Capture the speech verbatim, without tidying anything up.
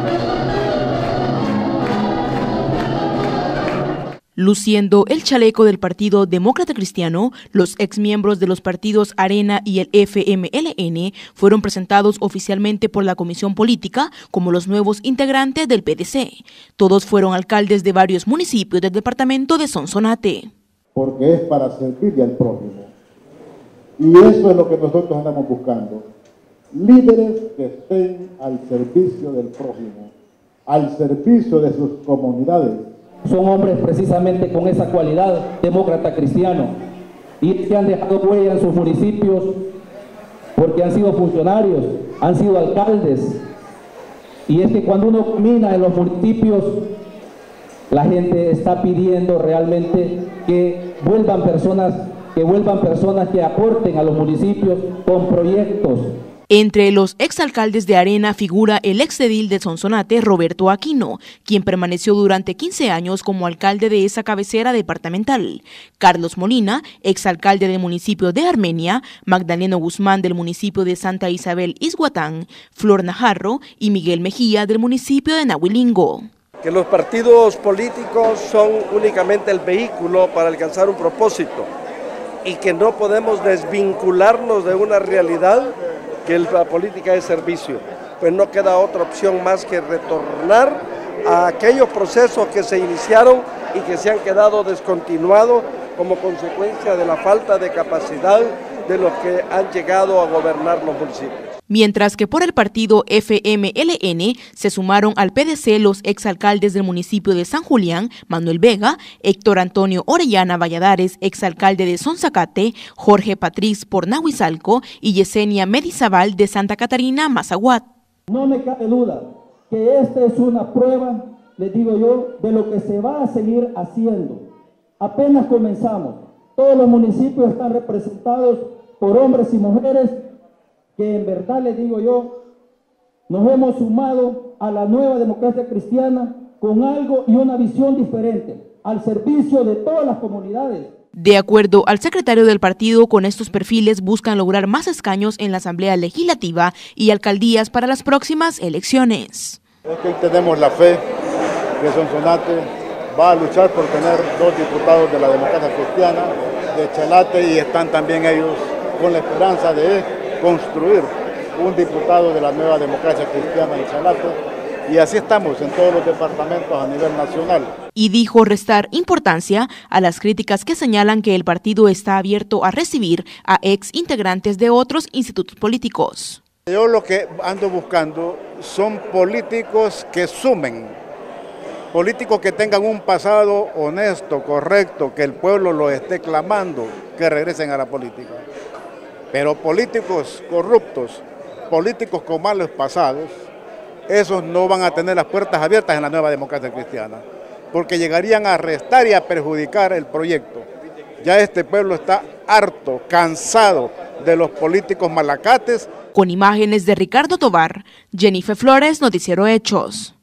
Luciendo el chaleco del Partido Demócrata Cristiano, los exmiembros de los partidos Arena y el F M L N fueron presentados oficialmente por la Comisión Política como los nuevos integrantes del P D C. Todos fueron alcaldes de varios municipios del departamento de Sonsonate. Porque es para servirle al prójimo. Y eso es lo que nosotros andamos buscando. Líderes que estén al servicio del prójimo, al servicio de sus comunidades. Son hombres precisamente con esa cualidad, demócrata cristiano, y que han dejado huella en sus municipios porque han sido funcionarios, han sido alcaldes. Y es que cuando uno camina en los municipios, la gente está pidiendo realmente que vuelvan personas, que vuelvan personas que aporten a los municipios con proyectos. Entre los exalcaldes de Arena figura el exedil de Sonsonate, Roberto Aquino, quien permaneció durante quince años como alcalde de esa cabecera departamental. Carlos Molina, exalcalde del municipio de Armenia, Magdaleno Guzmán del municipio de Santa Isabel Izhuatán, Flor Najarro y Miguel Mejía del municipio de Nahuilingo. Que los partidos políticos son únicamente el vehículo para alcanzar un propósito y que no podemos desvincularnos de una realidad que la política es servicio, pues no queda otra opción más que retornar a aquellos procesos que se iniciaron y que se han quedado descontinuados como consecuencia de la falta de capacidad de los que han llegado a gobernar los municipios. Mientras que por el partido F M L N se sumaron al P D C los exalcaldes del municipio de San Julián, Manuel Vega, Héctor Antonio Orellana Valladares, exalcalde de Sonzacate, Jorge Patriz por Nahuizalco y Yesenia Medizabal de Santa Catarina, Mazaguat. No me cabe duda que esta es una prueba, les digo yo, de lo que se va a seguir haciendo. Apenas comenzamos, todos los municipios están representados por hombres y mujeres que en verdad les digo yo, nos hemos sumado a la nueva democracia cristiana con algo y una visión diferente, al servicio de todas las comunidades. De acuerdo al secretario del partido, con estos perfiles buscan lograr más escaños en la Asamblea Legislativa y alcaldías para las próximas elecciones. Es que tenemos la fe que Sonsonate va a luchar por tener dos diputados de la democracia cristiana de Chalate y están también ellos con la esperanza de construir un diputado de la nueva democracia cristiana en Chalate, y así estamos en todos los departamentos a nivel nacional. Y dijo restar importancia a las críticas que señalan que el partido está abierto a recibir a ex integrantes de otros institutos políticos. Yo lo que ando buscando son políticos que sumen, políticos que tengan un pasado honesto, correcto, que el pueblo lo esté clamando, que regresen a la política. Pero políticos corruptos, políticos con malos pasados, esos no van a tener las puertas abiertas en la nueva democracia cristiana, porque llegarían a restar y a perjudicar el proyecto. Ya este pueblo está harto, cansado de los políticos malacates. Con imágenes de Ricardo Tobar, Jennifer Flores, Noticiero Hechos.